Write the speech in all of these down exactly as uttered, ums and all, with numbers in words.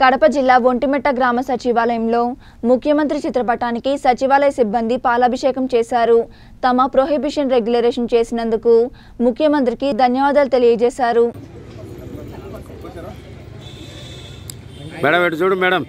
కడప జిల్లా ఒంటిమిట్ట గ్రామ సచివాలయంలో ముఖ్యమంత్రి చిత్రపటానికి సచివాలయ సిబ్బంది పాలాభిషేకం చేశారు. తమ ప్రొహిబిషన్ రెగ్యులేషన్ చేసినందుకు ముఖ్యమంత్రికి ధన్యవాదాలు తెలియజేశారు. మేడం ఎటు చూడు మేడం.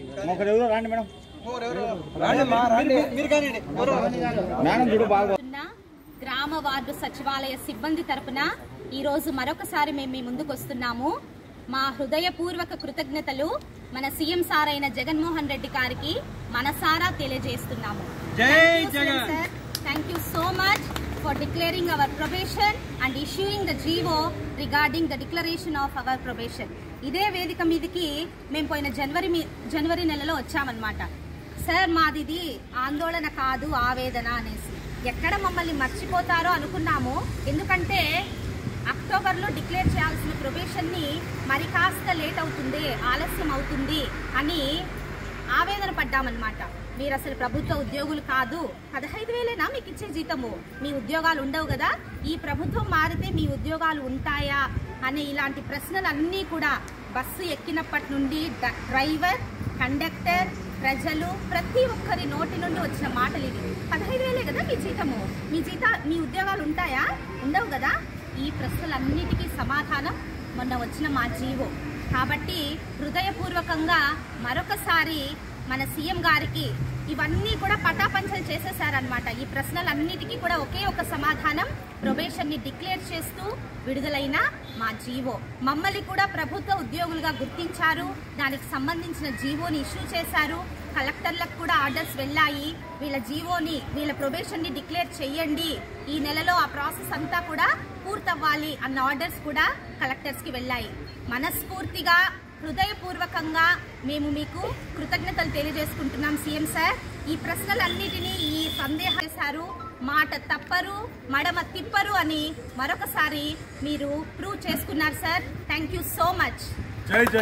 గ్రామ వార్డు సచివాలయ సిబ్బంది తరపున ఈ రోజు మరొకసారి మేము మీ ముందుకు వస్తున్నాము. మా హృదయపూర్వక కృతజ్ఞతలు మన సీఎం సార్ అయిన జగన్మోహన్ రెడ్డి గారికి మనసారా తెలియజేస్తున్నాము. Thank you so much for declaring our probation and issuing the G O regarding the declaration of our probation. ఇదే వేదిక మీదకి మేము పోయిన జనవరి జనవరి నెలలో వచ్చామన్నమాట. సార్ మాదిది ఆందోళన కాదు ఆవేదన అనేసి ఎక్కడ మమ్మల్ని మర్చిపోతారో అనుకున్నాము. ఎందుకంటే అక్టోబర్లో డిక్లేర్ చేయాల్సిన ప్రొబేషన్ని మరి కాస్త లేట్ అవుతుంది, ఆలస్యం అవుతుంది అని ఆవేదన పడ్డామన్నమాట. మీరు అసలు ప్రభుత్వ ఉద్యోగులు కాదు, పదహైదు వేలేనా మీకు ఇచ్చే జీతము, మీ ఉద్యోగాలు ఉండవు కదా, ఈ ప్రభుత్వం మారితే మీ ఉద్యోగాలు ఉంటాయా అనే ఇలాంటి ప్రశ్నలు అన్నీ కూడా బస్సు ఎక్కినప్పటి నుండి డ్రైవర్, కండక్టర్, ప్రజలు ప్రతి ఒక్కరి నోటి నుండి వచ్చిన మాటలు ఇవి. పదహైదు వేలే కదా మీ జీతము, మీ జీత మీ ఉద్యోగాలు ఉంటాయా, ఉండవు కదా. ఈ ప్రశ్నలన్నిటికీ సమాధానం మొన్న వచ్చిన మా జీవో. కాబట్టి హృదయపూర్వకంగా మరొకసారి మన సీఎం గారికి ఇవన్నీ కూడా పటాపంచలు చేసేసారనమాట. ఈ ప్రశ్నలన్నిటికీ కూడా ఒకే ఒక సమాధానం, ప్రొబేషన్ని డిక్లేర్ చేస్తూ విడుదలైన మా జీవో. మమ్మల్ని కూడా ప్రభుత్వ ఉద్యోగులుగా గుర్తించారు, దానికి సంబంధించిన జీవోని ఇష్యూ చేశారు. కలెక్టర్లకు కూడా ఆర్డర్స్ వెళ్ళాయి, వీళ్ళ జీవోని వీళ్ళ ప్రొబేషన్ని డిక్లేర్ చేయండి, ఈ నెలలో ఆ ప్రాసెస్ అంతా కూడా పూర్తవ్వాలి అన్న ఆర్డర్స్ కూడా కలెక్టర్స్కి వెళ్ళాయి. మనస్ఫూర్తిగా హృదయపూర్వకంగా మేము మీకు కృతజ్ఞతలు తెలియజేసుకుంటున్నాం సీఎం సార్. ఈ ప్రశ్నలన్నిటినీ ఈ సందేహం చేశారు, మాట తప్పరు మడమ తిప్పరు అని మరొకసారి మీరు ప్రూవ్ చేసుకున్నారు sir. Thank you so much.